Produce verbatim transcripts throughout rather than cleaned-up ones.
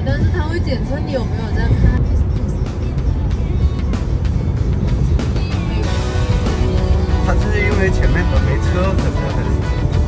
但是它会检测你有没有在拍。 它是因为前面都没车，可能很。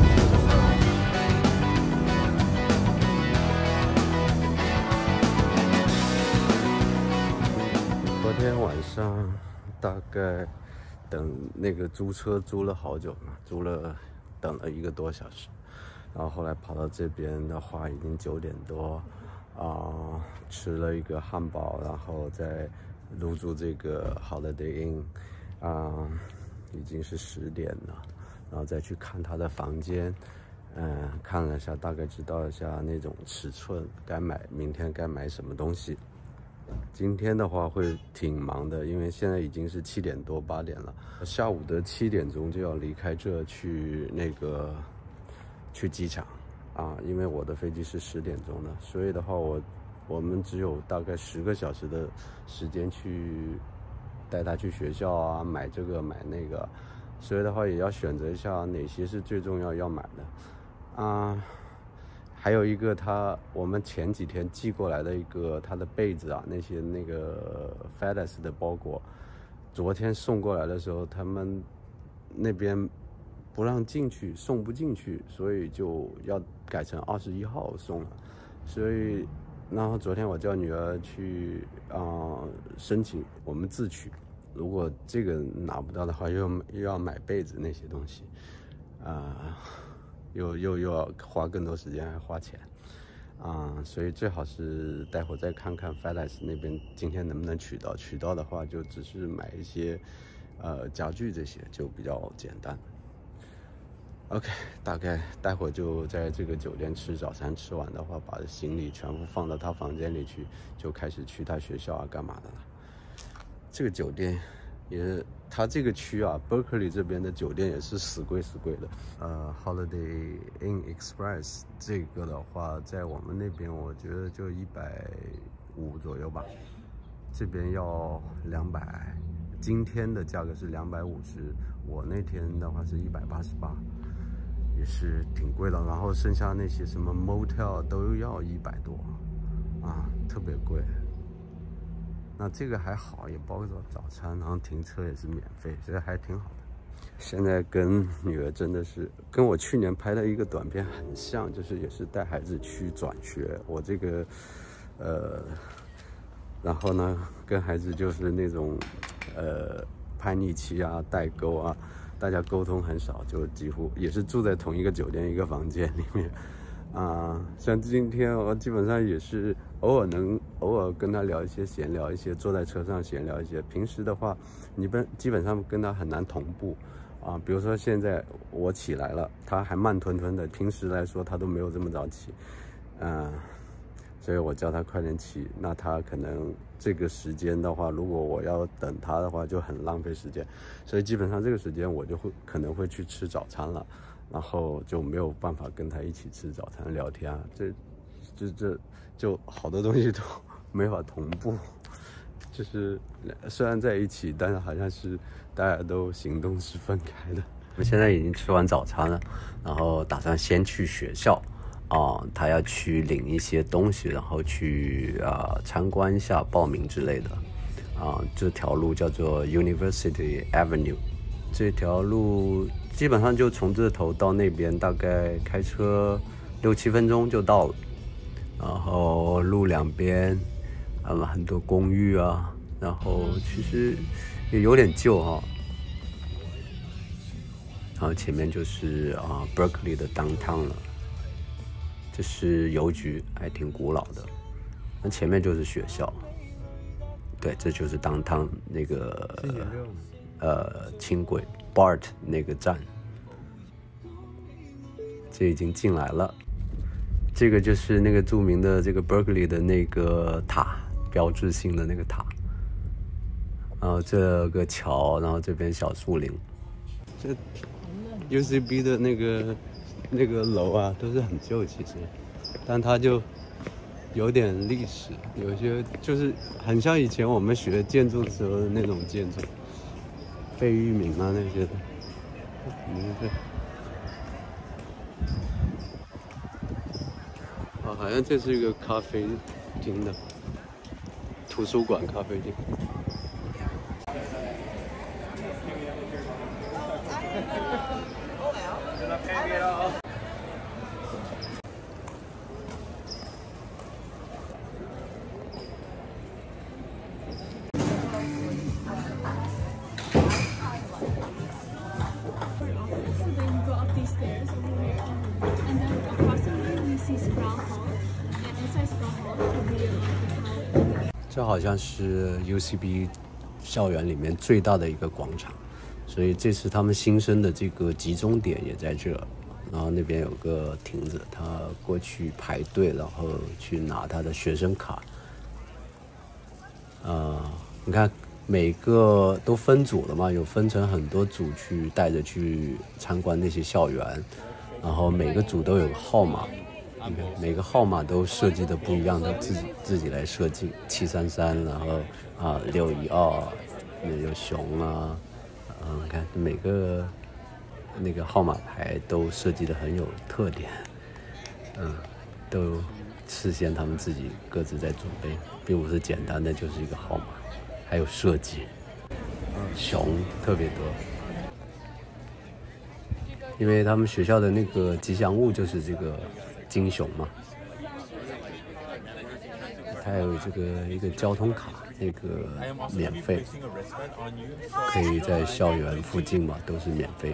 昨天晚上大概等那个租车租了好久嘛，租了等了一个多小时，然后后来跑到这边的话已经九点多，啊、呃，吃了一个汉堡，然后再入住这个 Holiday Inn， 啊、呃，已经是十点了，然后再去看他的房间，嗯、呃，看了一下，大概知道一下那种尺寸，该买明天该买什么东西。 今天的话会挺忙的，因为现在已经是七点多八点了，下午的七点钟就要离开这去那个去机场啊，因为我的飞机是十点钟的，所以的话我我们只有大概十个小时的时间去带他去学校啊，买这个买那个，所以的话也要选择一下哪些是最重要要买的啊。 还有一个他，我们前几天寄过来的一个他的被子啊，那些那个 FedEx 的包裹，昨天送过来的时候，他们那边不让进去，送不进去，所以就要改成二十一号送了。所以，然后昨天我叫女儿去啊、呃、申请，我们自取。如果这个拿不到的话，又又要买被子那些东西，啊、呃。 又又又要花更多时间，还花钱，啊、嗯，所以最好是待会儿再看看 FedEx 那边今天能不能取到。取到的话，就只是买一些，呃，家具这些就比较简单。OK， 大概待会儿就在这个酒店吃早餐，吃完的话，把行李全部放到他房间里去，就开始去他学校啊，干嘛的了。这个酒店。 也是，它这个区啊 ，Berkeley 这边的酒店也是死贵死贵的。呃 ，Holiday Inn Express 这个的话，在我们那边我觉得就一百五左右吧，这边要两百，今天的价格是两百五十，我那天的话是一百八十八，也是挺贵的。然后剩下那些什么 motel 都要一百多，啊，特别贵。 那这个还好，也包括早餐，然后停车也是免费，所以还挺好的。现在跟女儿真的是跟我去年拍的一个短片很像，就是也是带孩子去转学。我这个，呃，然后呢，跟孩子就是那种，呃，叛逆期啊、代沟啊，大家沟通很少，就几乎也是住在同一个酒店一个房间里面。 啊、呃，像今天我基本上也是偶尔能偶尔跟他聊一些闲聊一些，坐在车上闲聊一些。平时的话，你本基本上跟他很难同步啊。比如说现在我起来了，他还慢吞吞的，平时来说他都没有这么早起，嗯、呃，所以我叫他快点起，那他可能这个时间的话，如果我要等他的话，就很浪费时间，所以基本上这个时间我就会可能会去吃早餐了。 然后就没有办法跟他一起吃早餐聊天啊，这、这、这就好多东西都没法同步，就是虽然在一起，但是好像是大家都行动是分开的。我们现在已经吃完早餐了，然后打算先去学校，啊、呃，他要去领一些东西，然后去啊、呃、参观一下、报名之类的，啊、呃，这条路叫做 University Avenue， 这条路。 基本上就从这头到那边，大概开车六七分钟就到了。然后路两边，嗯，很多公寓啊，然后其实也有点旧哈、哦。然后前面就是啊 Berkeley 的 downtown 了，这是邮局，还挺古老的。那前面就是学校，对，这就是 downtown 那个呃轻轨 B A R T 那个站。 这已经进来了，这个就是那个著名的这个 Berkeley 的那个塔，标志性的那个塔。然后这个桥，然后这边小树林。这 U C B 的那个那个楼啊，都是很旧其实，但它就有点历史，有些就是很像以前我们学建筑的时候的那种建筑，贝聿铭啊那些的，名字。 哦，好像这是一个咖啡厅的图书馆咖啡厅。这好像是 U C B 校园里面最大的一个广场，所以这次他们新生的这个集中点也在这，然后那边有个亭子，他过去排队，然后去拿他的学生卡。呃，你看每个都分组了嘛，有分成很多组去带着去参观那些校园，然后每个组都有号码。你看每个号码都设计的不一样，都自己自己来设计，七三三，然后啊六一二，有熊啊，嗯，你看每个那个号码牌都设计的很有特点，嗯，都事先他们自己各自在准备，并不是简单的就是一个号码，还有设计，熊特别多，因为他们学校的那个吉祥物就是这个金熊嘛，还有这个一个交通卡，那个免费，可以在校园附近嘛，都是免费。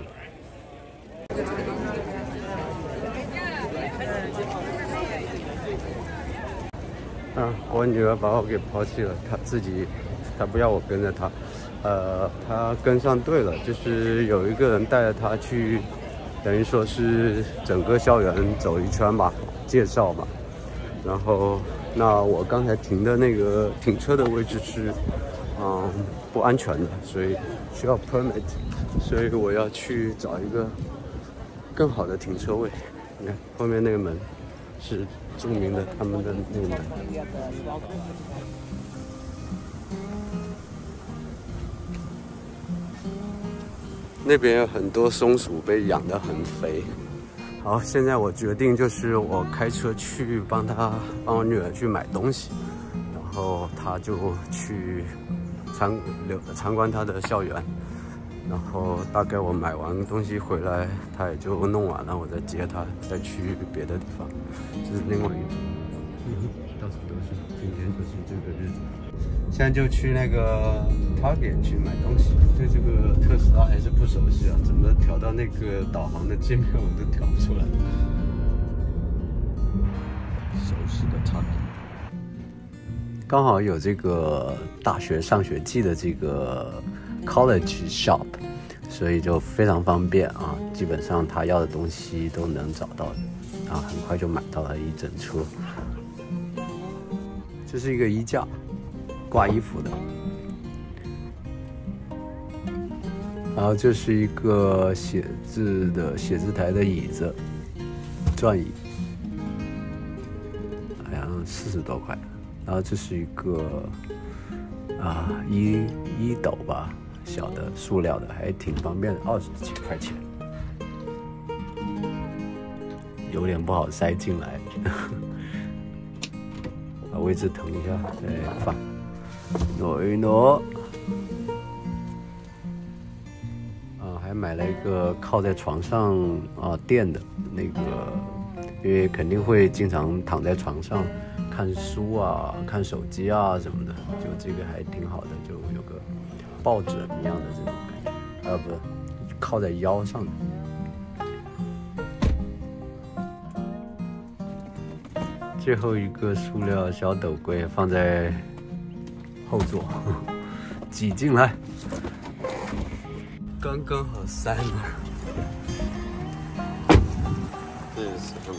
啊，我女儿把我给抛弃了，她自己，她不要我跟着她，呃，她跟上队了，就是有一个人带着她去。等于说是整个校园走一圈吧，介绍吧。然后，那我刚才停的那个停车的位置是，嗯，不安全的，所以需要 permit， 所以我要去找一个更好的停车位。你看后面那个门是著名的他们的那个门。那边有很多松鼠被养得很肥。好，现在我决定就是我开车去帮他帮我女儿去买东西，然后他就去参留参观他的校园，然后大概我买完东西回来，他也就弄完了，我再接他再去别的地方。这是另外一个，嗯，到处都是，今天就是这个日子。现在就去那个 Target 去买东西，对这个特斯拉还是不熟悉啊，怎么调到那个导航的界面我都调不出来。熟悉的 Target， 刚好有这个大学上学季的这个 College Shop， 所以就非常方便啊，基本上他要的东西都能找到的，啊，很快就买到了一整车。这是一个衣架。挂衣服的，然后这是一个写字的写字台的椅子，转椅，好像四十多块。然后这是一个啊衣衣斗吧，小的塑料的，还挺方便的，二十几块钱，有点不好塞进来，把位置腾一下再放。挪一挪，啊，还买了一个靠在床上啊垫的那个，因为肯定会经常躺在床上看书啊、看手机啊什么的，就这个还挺好的，就有个抱枕一样的这种感觉，啊，不是靠在腰上的。最后一个塑料小斗柜放在后座，挤进来，刚刚好塞满。这是什么？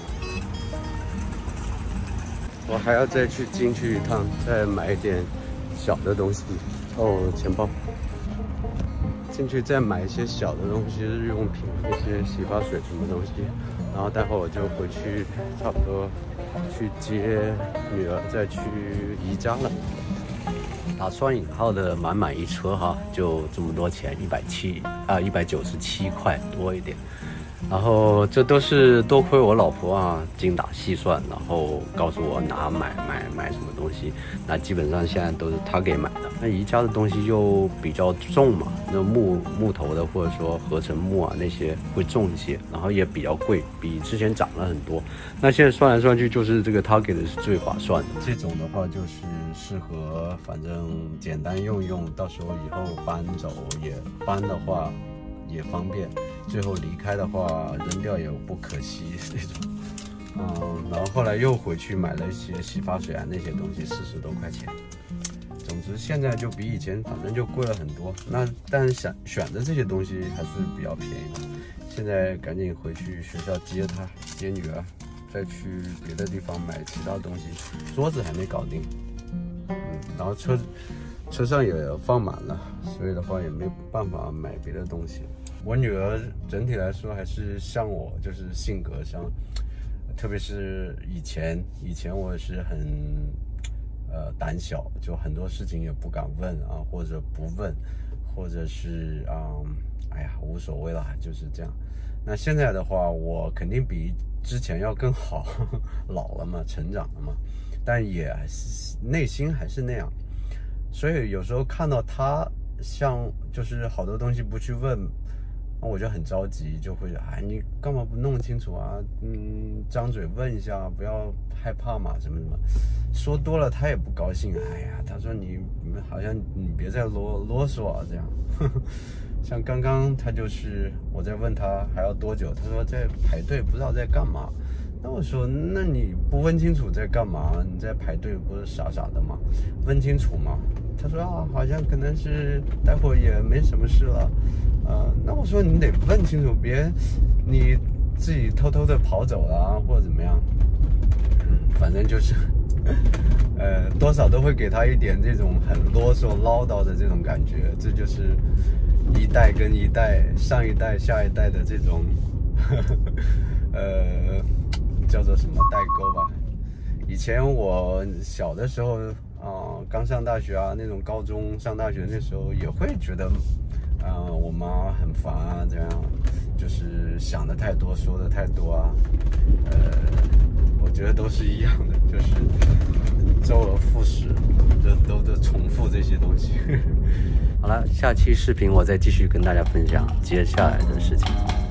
我还要再去进去一趟，再买一点小的东西。哦，钱包。进去再买一些小的东西，日用品，一些洗发水什么东西。然后待会我就回去，差不多去接女儿，再去宜家了。打双引号的满满一车哈，就这么多钱，一百七啊，一百九十七块多一点。 然后这都是多亏我老婆啊，精打细算，然后告诉我哪买买买什么东西。那基本上现在都是她给买的。那宜家的东西就比较重嘛，那木木头的或者说合成木啊那些会重一些，然后也比较贵，比之前涨了很多。那现在算来算去，就是这个她给的是最划算的。这种的话就是适合，反正简单用用，到时候以后搬走也搬的话也方便。最后离开的话，扔掉也不可惜那种。嗯，然后后来又回去买了一些洗发水啊那些东西，四十多块钱。总之现在就比以前反正就贵了很多。那但是想选的这些东西还是比较便宜的。现在赶紧回去学校接她接女儿，再去别的地方买其他东西。桌子还没搞定，嗯，然后车车上也放满了，所以的话也没办法买别的东西。我女儿整体来说还是像我，就是性格上，特别是以前，以前我是很呃胆小，就很多事情也不敢问啊，或者不问，或者是啊、嗯，哎呀无所谓了，就是这样。那现在的话，我肯定比之前要更好，老了嘛，成长了嘛，但也内心还是那样，所以有时候看到她像就是好多东西不去问。我就很着急，就会哎，你干嘛不弄清楚啊？嗯，张嘴问一下，不要害怕嘛，什么什么。说多了他也不高兴。哎呀，他说你好像你别再啰啰嗦啊，这样。像刚刚他就是我在问他还要多久，他说在排队，不知道在干嘛。那我说，那你不问清楚在干嘛？你在排队不是傻傻的吗？问清楚嘛。他说啊，好像可能是待会儿也没什么事了。呃，那我说你得问清楚，别你自己偷偷的跑走了啊，或者怎么样。嗯，反正就是，呃，多少都会给他一点这种很啰嗦唠叨的这种感觉。这就是一代跟一代、上一代、下一代的这种，呵呵呃，叫做什么代沟吧。以前我小的时候啊、呃，刚上大学啊，那种高中上大学那时候也会觉得。啊、呃，我妈很烦啊，这样就是想的太多，说的太多啊，呃，我觉得都是一样的，就是周而复始，就都都重复这些东西。好了，下期视频我再继续跟大家分享接下来的事情。